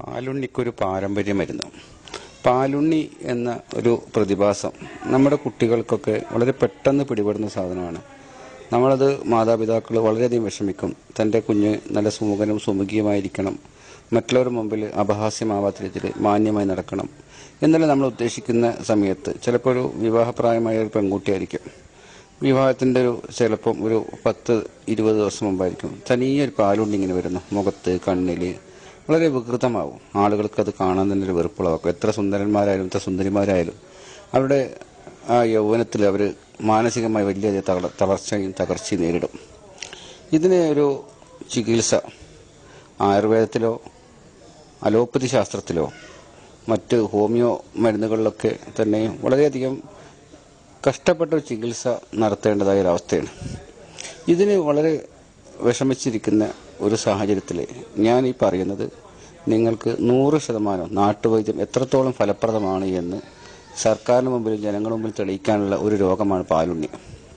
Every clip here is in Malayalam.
പാലുണ്ണിക്കൊരു പാരമ്പര്യമായിരുന്നു. പാലുണ്ണി എന്ന ഒരു പ്രതിഭാസം നമ്മുടെ കുട്ടികൾക്കൊക്കെ വളരെ പെട്ടെന്ന് പിടിപെടുന്ന സാധനമാണ്. നമ്മളത് മാതാപിതാക്കൾ വളരെയധികം വിഷമിക്കും. തൻ്റെ കുഞ്ഞ് നല്ല സുമുഖനും സുമുഖിയുമായിരിക്കണം, മറ്റുള്ളവരുടെ മുമ്പിൽ അപഹാസ്യമാവാത്ത രീതിയിൽ മാന്യമായി നടക്കണം എന്നല്ല നമ്മൾ ഉദ്ദേശിക്കുന്ന സമയത്ത് ചിലപ്പോൾ ഒരു വിവാഹപ്രായമായ ഒരു പെൺകുട്ടിയായിരിക്കും. വിവാഹത്തിൻ്റെ ചിലപ്പം ഒരു 10-20 ദിവസം മുമ്പായിരിക്കും തനിയൊരു പാലുണ്ണി ഇങ്ങനെ വരുന്നു. മുഖത്ത് കണ്ണിൽ വളരെ വികൃതമാവും. ആളുകൾക്ക് അത് കാണാൻ തന്നെ ഒരു വെറുപ്പുളവാക്കും. എത്ര സുന്ദരന്മാരായാലും എത്ര സുന്ദരിമാരായാലും അവരുടെ ആ യൗവനത്തിൽ അവർ മാനസികമായി വലിയ തളർച്ചയും തകർച്ചയും നേരിടും. ഇതിന് ഒരു ചികിത്സ ആയുർവേദത്തിലോ അലോപ്പതി ശാസ്ത്രത്തിലോ മറ്റ് ഹോമിയോ മരുന്നുകളിലൊക്കെ തന്നെ വളരെയധികം കഷ്ടപ്പെട്ട ഒരു ചികിത്സ നടത്തേണ്ടതായ ഒരവസ്ഥയാണ്. ഇതിന് വളരെ വിഷമിച്ചിരിക്കുന്ന ഒരു സാഹചര്യത്തിൽ ഞാൻ ഈ പറയുന്നത് നിങ്ങൾക്ക് 100% നാട്ടുവൈദ്യം എത്രത്തോളം ഫലപ്രദമാണ് എന്ന് സർക്കാരിന് മുമ്പിൽ ജനങ്ങളുടെ മുമ്പിൽ തെളിയിക്കാനുള്ള ഒരു രോഗമാണ് പാലുണ്ണി.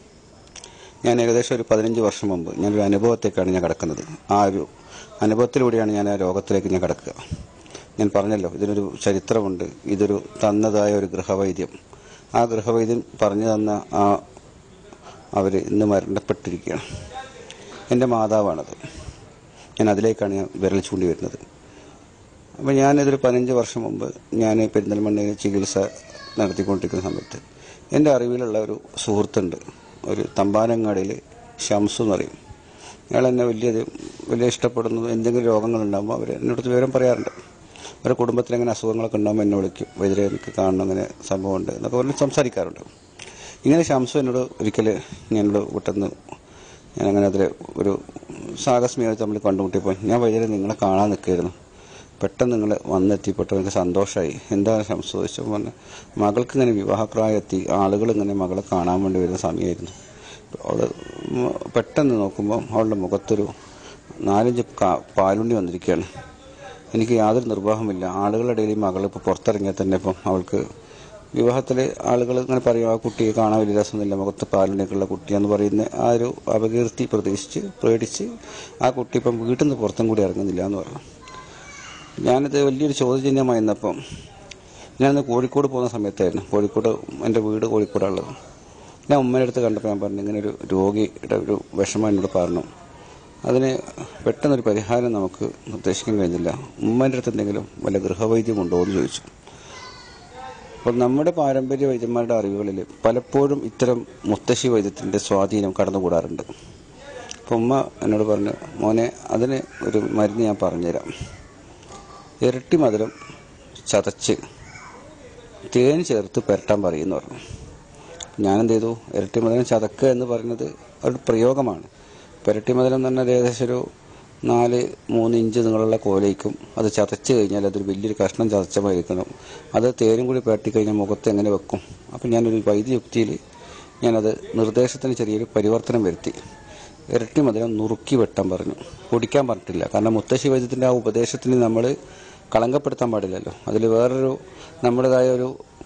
ഞാൻ ഏകദേശം ഒരു 15 വർഷം മുമ്പ് ഞാനൊരു അനുഭവത്തേക്കാണ് ഞാൻ കിടക്കുന്നത്. ആ ഒരു അനുഭവത്തിലൂടെയാണ് ഞാൻ ആ രോഗത്തിലേക്ക് ഞാൻ കിടക്കുക. ഞാൻ പറഞ്ഞല്ലോ, ഇതിനൊരു ചരിത്രമുണ്ട്. ഇതൊരു തന്നതായ ഒരു ഗൃഹവൈദ്യം. ആ ഗൃഹവൈദ്യൻ പറഞ്ഞു തന്ന അവർ ഇന്ന് മരണപ്പെട്ടിരിക്കുകയാണ്. എൻ്റെ മാതാവാണത്. ഞാൻ അതിലേക്കാണ് ഞാൻ വിരൽ ചൂണ്ടി വരുന്നത്. അപ്പോൾ ഞാനിതൊരു 15 വർഷം മുമ്പ് ഞാൻ പെരിന്തൽമണ്ണയിൽ ചികിത്സ നടത്തിക്കൊണ്ടിരിക്കുന്ന സമയത്ത് എൻ്റെ അറിവിലുള്ള ഒരു സുഹൃത്തുണ്ട്, ഒരു തമ്പാനങ്ങാടിയിൽ ഷംസു എന്ന് പറയും. അയാൾ എന്നെ വലിയ ഇഷ്ടപ്പെടുന്നു. എന്തെങ്കിലും രോഗങ്ങളുണ്ടാകുമ്പോൾ അവർ എന്നോട് വിവരം പറയാറുണ്ട്. അവരുടെ കുടുംബത്തിൽ അങ്ങനെ അസുഖങ്ങളൊക്കെ ഉണ്ടാകുമ്പോൾ എന്നെ വിളിക്കും, വൈദ്യരെ എനിക്ക് കാണണം, അങ്ങനെ സംഭവമുണ്ട് എന്നൊക്കെ പറഞ്ഞ് സംസാരിക്കാറുണ്ട്. ഇങ്ങനെ ഷംസു എന്നോട് ഒരിക്കൽ ഞാനോട് വിട്ടെന്ന് ഞാനങ്ങനെ അതിൽ ഒരു സാഹസ്മികമായിട്ട് നമ്മൾ കണ്ടുമുട്ടിയപ്പോൾ ഞാൻ വൈദ്യരെ നിങ്ങളെ കാണാൻ നിൽക്കുകയായിരുന്നു. പെട്ടെന്ന് നിങ്ങൾ വന്നെത്തിപ്പെട്ടു, എനിക്ക് സന്തോഷമായി. എന്താണ് ഷംസു ചോദിച്ചപ്പോൾ പറഞ്ഞു, മകൾക്ക് ഇങ്ങനെ വിവാഹപ്രായമെത്തി, ആളുകൾ ഇങ്ങനെ മകളെ കാണാൻ വേണ്ടി വരുന്ന സമയമായിരുന്നു. അവൾ പെട്ടെന്ന് നോക്കുമ്പോൾ അവളുടെ മുഖത്തൊരു 4-5 പാലുണ്ണി വന്നിരിക്കുകയാണ്. എനിക്ക് യാതൊരു നിർവാഹമില്ല. ആളുകളുടെ ഇടയിൽ മകൾ ഇപ്പോൾ പുറത്തിറങ്ങിയാൽ തന്നെ ഇപ്പം അവൾക്ക് വിവാഹത്തിൽ ആളുകൾ ഇങ്ങനെ പറയും, ആ കുട്ടിയെ കാണാൻ വലിയ രസമൊന്നുമില്ല, മുഖത്ത് പാലുണ്ണിയൊക്കെയുള്ള കുട്ടിയെന്ന് പറയുന്ന ആ ഒരു അപകീർത്തി പേടിച്ച് ആ കുട്ടി ഇപ്പം വീട്ടിൽ നിന്ന് പുറത്തും കൂടി ഇറങ്ങുന്നില്ല എന്ന് പറഞ്ഞു. ഞാനിത് വലിയൊരു ചോദ്യചിഹ്നമായി നിന്നപ്പം ഞാനിന്ന് കോഴിക്കോട് പോകുന്ന സമയത്തായിരുന്നു. കോഴിക്കോട് എൻ്റെ വീട് കോഴിക്കോടാണുള്ളത്. ഞാൻ ഉമ്മയുടെ അടുത്ത് കണ്ടപ്പോൾ ഞാൻ പറഞ്ഞു, ഇങ്ങനെ ഒരു രോഗിയുടെ ഒരു വിഷമം എന്നോട് പറഞ്ഞു. അതിന് പെട്ടെന്നൊരു പരിഹാരം നമുക്ക് നിർദ്ദേശിക്കാൻ കഴിഞ്ഞില്ല. ഉമ്മേൻ്റെ അടുത്ത് എന്തെങ്കിലും വല്ല ഗൃഹവൈദ്യം ഉണ്ടോ എന്ന് ചോദിച്ചു. അപ്പോൾ നമ്മുടെ പാരമ്പര്യ വൈദ്യന്മാരുടെ അറിവുകളിൽ പലപ്പോഴും ഇത്തരം മുത്തശ്ശി വൈദ്യത്തിൻ്റെ സ്വാധീനം കടന്നുകൂടാറുണ്ട്. അപ്പോൾ ഉമ്മ എന്നോട് പറഞ്ഞു, മോനെ അതിന് ഒരു മരുന്ന് ഞാൻ പറഞ്ഞുതരാം. ഇരട്ടി മധുരം ചതച്ച് തേൻ ചേർത്ത് പുരട്ടാൻ പറയുമെന്ന് പറഞ്ഞു. ഞാനെന്ത് ചെയ്തു, ഇരട്ടി മധുരം ചതക്കുക എന്ന് പറയുന്നത് ഒരു പ്രയോഗമാണ്. പുരട്ടി മധുരം എന്ന് പറഞ്ഞാൽ ഏകദേശം ഒരു 4-3 ഇഞ്ച് നീളമുള്ള കോലയ്ക്കും അത് ചതച്ച് കഴിഞ്ഞാൽ അതൊരു വലിയൊരു കഷ്ണം ചതച്ചമായിരിക്കണം. അത് തേനും കൂടി പുരട്ടിക്കഴിഞ്ഞാൽ മുഖത്ത് എങ്ങനെ വെക്കും. അപ്പം ഞാനൊരു വൈദ്യയുക്തിയിൽ ഞാനത് നിർദ്ദേശത്തിന് ചെറിയൊരു പരിവർത്തനം വരുത്തി. ഇരട്ടി മധുരം നുറുക്കി വെട്ടാൻ പറഞ്ഞു, പൊടിക്കാൻ പറഞ്ഞിട്ടില്ല. കാരണം മുത്തശ്ശി വൈദ്യത്തിൻ്റെ ആ ഉപദേശത്തിന് നമ്മൾ കളങ്കപ്പെടുത്താൻ പാടില്ലല്ലോ. അതിൽ വേറൊരു നമ്മുടേതായ ഒരു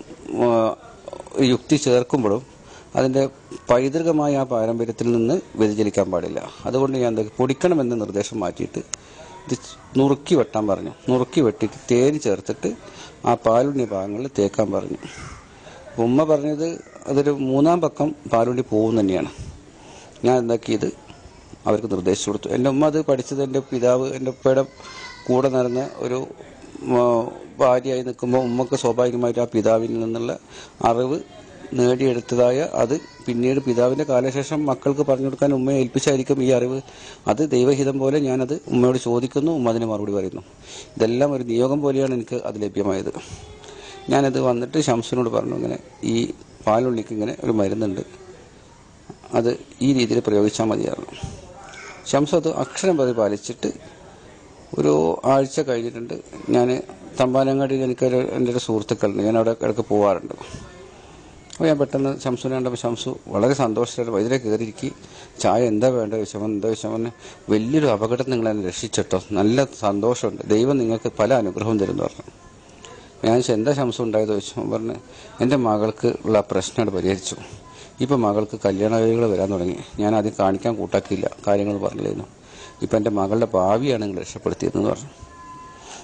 യുക്തി ചേർക്കുമ്പോഴും അതിൻ്റെ പൈതൃകമായ ആ പാരമ്പര്യത്തിൽ നിന്ന് വ്യതിചലിക്കാൻ പാടില്ല. അതുകൊണ്ട് ഞാൻ പൊടിക്കണമെന്ന നിർദ്ദേശം മാറ്റിയിട്ട് ഇത് നുറുക്കി വെട്ടാൻ പറഞ്ഞു. നുറുക്കി വെട്ടിയിട്ട് തേൻ ചേർത്തിട്ട് ആ പാലുണ്ണി ഭാഗങ്ങളിൽ തേക്കാൻ പറഞ്ഞു. ഉമ്മ പറഞ്ഞത് അതൊരു 3-ാം പക്കം പാലുണ്ണി പോകും തന്നെയാണ്. ഞാൻ എന്താക്കിയത് അവർക്ക് നിർദ്ദേശിച്ചു കൊടുത്തു. എൻ്റെ ഉമ്മ അത് പഠിച്ചത് എൻ്റെ പിതാവ് എൻ്റെ ഉപ്പയുടെ കൂടെ നടന്ന ഒരു ഭാര്യയായി നിൽക്കുമ്പോൾ ഉമ്മക്ക് സ്വാഭാവികമായിട്ട് ആ പിതാവിൽ നിന്നുള്ള അറിവ് നേടിയെടുത്തതായ അത് പിന്നീട് പിതാവിൻ്റെ കാലശേഷം മക്കൾക്ക് പറഞ്ഞു കൊടുക്കാൻ ഉമ്മയെ ഏൽപ്പിച്ചായിരിക്കും ഈ അറിവ്. അത് ദൈവഹിതം പോലെ ഞാനത് ഉമ്മയോട് ചോദിക്കുന്നു, ഉമ്മ അതിന് മറുപടി പറയുന്നു. ഇതെല്ലാം ഒരു നിയോഗം പോലെയാണ് എനിക്ക് അത് ലഭ്യമായത്. ഞാനത് വന്നിട്ട് ഷംസിനോട് പറഞ്ഞു, ഇങ്ങനെ ഈ പാലുണ്ണിക്ക് ഇങ്ങനെ ഒരു മരുന്നുണ്ട്, അത് ഈ രീതിയിൽ പ്രയോഗിച്ചാൽ മതിയായിരുന്നു. ഷംസ് അത് അക്ഷരം പാലിച്ചിട്ട് ഒരു ആഴ്ച കഴിഞ്ഞിട്ടുണ്ട്. ഞാൻ തമ്പാനങ്ങാടിയിൽ എൻ്റെ ഒരു സുഹൃത്തുക്കളുണ്ട്, ഞാൻ അവിടെ ഇടയ്ക്ക് പോകാറുണ്ട്. അപ്പോൾ ഞാൻ പെട്ടെന്ന് ഷംസുവിനെ കണ്ടപ്പോൾ ഷംസു വളരെ സന്തോഷത്തോടെ വൈദ്യരെ കയറിയിരിക്കി. ചായ എന്താ വേണ്ട വിഷമം വലിയൊരു അപകടം നിങ്ങളെന്നെ രക്ഷിച്ചിട്ടോ, നല്ല സന്തോഷമുണ്ട്, ദൈവം നിങ്ങൾക്ക് പല അനുഗ്രഹവും തരുമെന്ന് പറഞ്ഞു. ഞാൻ എന്താ ഷംസു ഉണ്ടായത് ചോദിച്ചു. പറഞ്ഞു, എൻ്റെ മകൾക്ക് ഉള്ള പ്രശ്നം പരിഹരിച്ചു. ഇപ്പം മകൾക്ക് കല്യാണവേദികൾ വരാൻ തുടങ്ങി. ഞാൻ ആദ്യം കാണിക്കാൻ കൂട്ടാക്കിയില്ല, കാര്യങ്ങൾ പറഞ്ഞില്ലായിരുന്നു. ഇപ്പം എൻ്റെ മകളുടെ ഭാവിയാണ് നിങ്ങൾ രക്ഷപ്പെടുത്തിയതെന്ന് പറഞ്ഞു.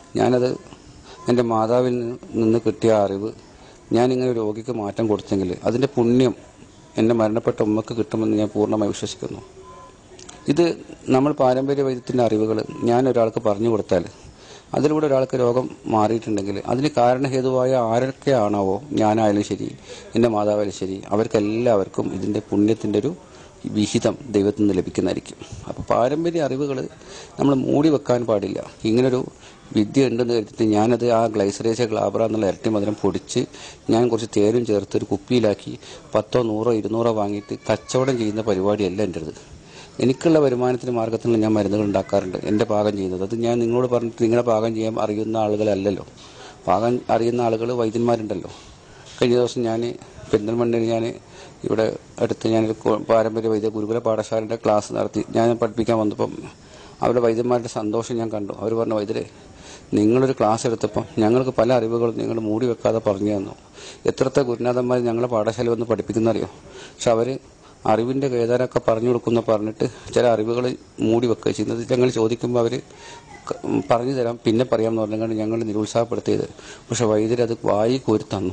ഞാനത് എൻ്റെ മാതാവിൽ നിന്ന് കിട്ടിയ അറിവ് ഞാനിങ്ങനെ രോഗിക്ക് മാറ്റം കൊടുത്തെങ്കിൽ അതിൻ്റെ പുണ്യം എൻ്റെ മരണപ്പെട്ട ഉമ്മക്ക് കിട്ടുമെന്ന് ഞാൻ പൂർണ്ണമായി വിശ്വസിക്കുന്നു. ഇത് നമ്മൾ പാരമ്പര്യ വൈദ്യത്തിൻ്റെ അറിവുകൾ ഞാൻ ഒരാൾക്ക് പറഞ്ഞു കൊടുത്താൽ അതിലൂടെ ഒരാൾക്ക് രോഗം മാറിയിട്ടുണ്ടെങ്കിൽ അതിന് കാരണഹേതുവായ ആരൊക്കെയാണാവോ, ഞാനായാലും ശരി എൻ്റെ മാതാവായാലും ശരി, അവർക്കെല്ലാവർക്കും ഇതിൻ്റെ പുണ്യത്തിൻ്റെ ഒരു വിഹിതം ദൈവത്തിൽ നിന്ന് ലഭിക്കുന്നതായിരിക്കും. അപ്പോൾ പാരമ്പര്യ അറിവുകൾ നമ്മൾ മൂടി വെക്കാൻ പാടില്ല. ഇങ്ങനൊരു വിദ്യ ഉണ്ടെന്ന് കരുതിയിട്ട് ഞാനത് ആ ഗ്ലൈസറേച്ച ഗ്ലാബ്ര എന്നുള്ള ഇരട്ടി മധുരം പൊടിച്ച് ഞാൻ കുറച്ച് തേനും ചേർത്ത് ഒരു കുപ്പിയിലാക്കി 10, 100, 200 വാങ്ങിയിട്ട് കച്ചവടം ചെയ്യുന്ന പരിപാടിയല്ല എൻ്റെത്. എനിക്കുള്ള വരുമാനത്തിന് മാർഗത്തിൽ ഞാൻ മരുന്നുകൾ ഉണ്ടാക്കാറുണ്ട്, എൻ്റെ പാകം ചെയ്യുന്നത്. അത് ഞാൻ നിങ്ങളോട് പറഞ്ഞിട്ട് നിങ്ങളെ പാകം ചെയ്യാൻ അറിയുന്ന ആളുകളല്ലല്ലോ. പാകം അറിയുന്ന ആളുകൾ വൈദ്യന്മാരുണ്ടല്ലോ. കഴിഞ്ഞ ദിവസം ഞാൻ പെരിന്തൽമണ്ണയിൽ ഞാൻ ഇവിടെ അടുത്ത് ഞാനൊരു പാരമ്പര്യ വൈദ്യ ഗുരുകുല പാഠശാലയുടെ ക്ലാസ് നടത്തി. ഞാൻ പഠിപ്പിക്കാൻ വന്നപ്പം അവരുടെ വൈദ്യന്മാരുടെ സന്തോഷം ഞാൻ കണ്ടു. അവർ പറഞ്ഞു, വൈദ്യരെ നിങ്ങളൊരു ക്ലാസ് എടുത്തപ്പം ഞങ്ങൾക്ക് പല അറിവുകളും നിങ്ങൾ മൂടി വെക്കാതെ പറഞ്ഞു തന്നു. എത്രത്തെ ഗുരുനാഥന്മാർ ഞങ്ങളെ പാഠശാല വന്ന് പഠിപ്പിക്കുന്നറിയോ. പക്ഷെ അവർ അറിവിൻ്റെ കേദാരൊക്കെ പറഞ്ഞു കൊടുക്കുന്ന പറഞ്ഞിട്ട് ചില അറിവുകൾ മൂടി വെക്കുക ചെയ്യുന്നത്. ഞങ്ങൾ ചോദിക്കുമ്പോൾ അവർ പറഞ്ഞു തരാം, പിന്നെ പറയാമെന്ന് പറഞ്ഞുകൊണ്ട് ഞങ്ങൾ നിരുത്സാഹപ്പെടുത്തിയത്. പക്ഷെ വൈദ്യരത് വായി കോരി തന്നു.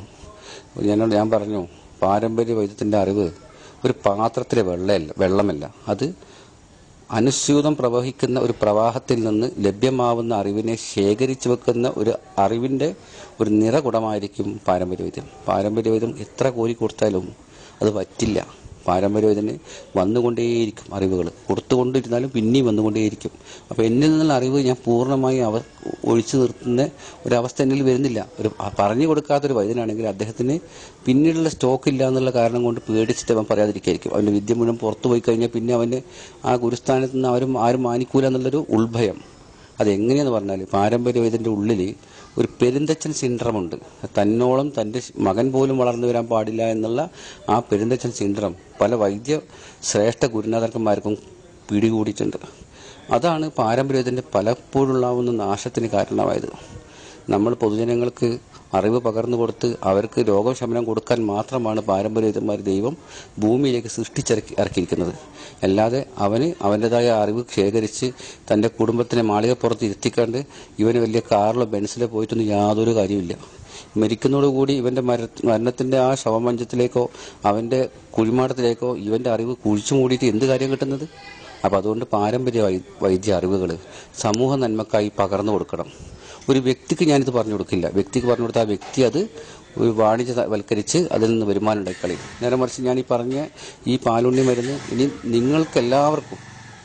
ഞാൻ പറഞ്ഞു, പാരമ്പര്യ വൈദ്യത്തിൻ്റെ അറിവ് ഒരു പാത്രത്തിലെ വെള്ളമല്ല, അത് അനുസ്യൂതം പ്രവഹിക്കുന്ന ഒരു പ്രവാഹത്തിൽ നിന്ന് ലഭ്യമാവുന്ന അറിവിനെ ശേഖരിച്ചു വെക്കുന്ന ഒരു അറിവിൻ്റെ ഒരു നിറകുടമായിരിക്കും പാരമ്പര്യവൈദ്യം. പാരമ്പര്യവൈദ്യം എത്ര കോരി കൊടുത്താലും അത് പറ്റില്ല. പാരമ്പര്യവൈദ്യന് വന്നുകൊണ്ടേയിരിക്കും, അറിവുകൾ കൊടുത്തുകൊണ്ടിരുന്നാലും പിന്നെയും വന്നുകൊണ്ടേയിരിക്കും. അപ്പോൾ എന്നിൽ നിന്നുള്ള അറിവ് ഞാൻ പൂർണ്ണമായി അവർ ഒഴിച്ചു നിർത്തുന്ന ഒരവസ്ഥ എന്നിൽ വരുന്നില്ല. ഒരു പറഞ്ഞു കൊടുക്കാത്തൊരു വൈദ്യനാണെങ്കിൽ അദ്ദേഹത്തിന് പിന്നീടുള്ള സ്റ്റോക്ക് ഇല്ല എന്നുള്ള കാരണം കൊണ്ട് പേടിച്ചിട്ട് അവൻ പറയാതിരിക്കായിരിക്കും. അവൻ്റെ വിദ്യ മുഴുവൻ പുറത്തു പോയി കഴിഞ്ഞാൽ പിന്നെ അവന് ആ ഗുരുസ്ഥാനത്ത് നിന്ന് ആരും മാനിക്കൂല എന്നുള്ളൊരു ഉൾഭയം. അതെങ്ങനെയെന്ന് പറഞ്ഞാൽ പാരമ്പര്യ വൈദ്യൻ്റെ ഉള്ളിൽ ഒരു പെരുന്തച്ചൻ സിൻഡ്രമുണ്ട്. തന്നോളം തൻ്റെ മകൻ പോലും വളർന്നു വരാൻ പാടില്ല എന്നുള്ള ആ പെരുന്തച്ചൻ സിൻഡ്രം പല വൈദ്യ ശ്രേഷ്ഠ ഗുരുനാഥന്മാർക്കും പിടികൂടിയിട്ടുണ്ട്. അതാണ് പാരമ്പര്യത്തിൻ്റെ പലപ്പോഴുള്ളാവുന്ന നാശത്തിന് കാരണമായത്. നമ്മൾ പൊതുജനങ്ങൾക്ക് അറിവ് പകർന്നു കൊടുത്ത് അവർക്ക് രോഗശമനം കൊടുക്കാൻ മാത്രമാണ് പാരമ്പര്യവൈദ്യന്മാർ ദൈവം ഭൂമിയിലേക്ക് ഇറക്കിയിരിക്കുന്നത്. അല്ലാതെ അവൻ്റെതായ അറിവ് ശേഖരിച്ച് തൻ്റെ കുടുംബത്തിനെ മാളികപ്പുറത്ത് ഇരുത്തിക്കാണ്ട് ഇവന് വലിയ കാറിലോ ബെൻസിലോ പോയിട്ടൊന്നും യാതൊരു കാര്യമില്ല. മരിക്കുന്നതോടുകൂടി ഇവൻ്റെ മരണത്തിൻ്റെ ആ ശവമഞ്ചത്തിലേക്കോ അവൻ്റെ കുഴിമാടത്തിലേക്കോ ഇവൻ്റെ അറിവ് കുഴിച്ചു മൂടിയിട്ട് എന്ത് കാര്യം കിട്ടുന്നത്? അപ്പോൾ അതുകൊണ്ട് പാരമ്പര്യ വൈദ്യ അറിവുകൾ സമൂഹ നന്മക്കായി പകർന്നു കൊടുക്കണം. ഒരു വ്യക്തിക്ക് ഞാനിത് പറഞ്ഞു കൊടുക്കില്ല. വ്യക്തിക്ക് പറഞ്ഞു കൊടുത്താൽ ആ വ്യക്തി അത് ഒരു വാണിജ്യവൽക്കരിച്ച് അതിൽ നിന്ന് വരുമാനം ഉണ്ടായിക്കളയും. നേരെ മറിച്ച് ഞാൻ ഈ പറഞ്ഞ ഈ പാലുണ്ണി മരുന്ന് ഇനി നിങ്ങൾക്കെല്ലാവർക്കും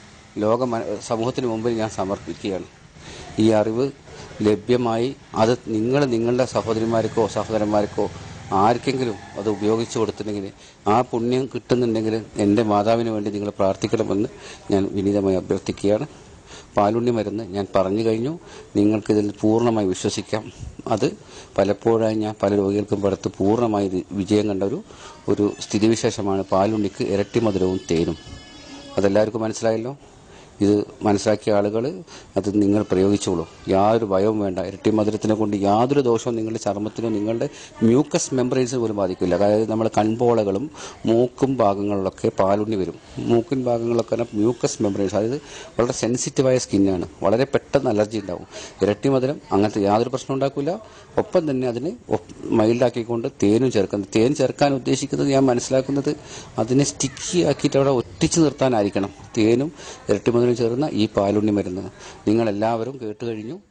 സമൂഹത്തിന് മുമ്പിൽ ഞാൻ സമർപ്പിക്കുകയാണ്. ഈ അറിവ് ലഭ്യമായി അത് നിങ്ങളുടെ സഹോദരിമാർക്കോ സഹോദരന്മാർക്കോ ആർക്കെങ്കിലും അത് ഉപയോഗിച്ചു കൊടുത്തിട്ടുണ്ടെങ്കിൽ ആ പുണ്യം കിട്ടുന്നുണ്ടെങ്കിൽ എൻ്റെ മാതാവിന് വേണ്ടി നിങ്ങൾ പ്രാർത്ഥിക്കണമെന്ന് ഞാൻ വിനീതമായി അഭ്യർത്ഥിക്കുകയാണ്. പാലുണ്ണി മരുന്ന് ഞാൻ പറഞ്ഞു കഴിഞ്ഞു. നിങ്ങൾക്കിതിൽ പൂർണ്ണമായി വിശ്വസിക്കാം. അത് പലപ്പോഴായി ഞാൻ പല രോഗികൾക്കും പടുത്ത് പൂർണ്ണമായി വിജയം കണ്ട ഒരു സ്ഥിതിവിശേഷമാണ് പാലുണ്ണിക്ക് ഇരട്ടി മധുരവും തേനും. അതെല്ലാവർക്കും മനസ്സിലായല്ലോ. ഇത് മനസ്സിലാക്കിയ ആളുകൾ അത് നിങ്ങൾ പ്രയോഗിച്ചോളൂ. യാതൊരു ഭയവും വേണ്ട. ഇരട്ടി മധുരത്തിനെ കൊണ്ട് യാതൊരു ദോഷവും നിങ്ങളുടെ ചർമ്മത്തിനോ നിങ്ങളുടെ മ്യൂക്കസ് മെമ്പറൈൻസിന് പോലും ബാധിക്കില്ല. അതായത് നമ്മൾ കൺപോളകളും മൂക്കും ഭാഗങ്ങളിലൊക്കെ പാലുണ്ണി വരും. മൂക്കിൻ ഭാഗങ്ങളിലൊക്കെ മ്യൂക്കസ് മെമ്പറൈൻസ്, അതായത് വളരെ സെൻസിറ്റീവായ സ്കിന്നാണ്. വളരെ പെട്ടെന്ന് അലർജി ഉണ്ടാവും. ഇരട്ടി മധുരം അങ്ങനത്തെ യാതൊരു പ്രശ്നം ഉണ്ടാക്കില്ല. ഒപ്പം തന്നെ അതിന് മൈൽഡാക്കിക്കൊണ്ട് തേനും ചേർക്കുന്നത്. തേൻ ചേർക്കാൻ ഉദ്ദേശിക്കുന്നത് ഞാൻ മനസ്സിലാക്കുന്നത് അതിനെ സ്റ്റിക്കി ആക്കിയിട്ട് അവിടെ ഒട്ടിച്ചു നിർത്താനായിരിക്കണം. തേനും ഇരട്ടി മധുരം ചേർന്ന ഈ പാലുണ്ണി മരുന്ന് നിങ്ങളെല്ലാവരും കേട്ട് കഴിഞ്ഞു.